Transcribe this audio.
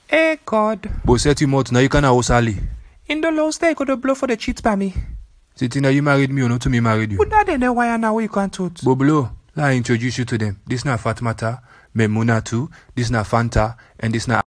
Eh, God. But set him out now, you can house Ali. In the laws, they could blow for the cheats by me. Sitting now, you married me or not to me married you? Would not know why now you can't toot. Boblo, I introduce you to them. This not Fatmata, Memuna too, this not Fanta, and this not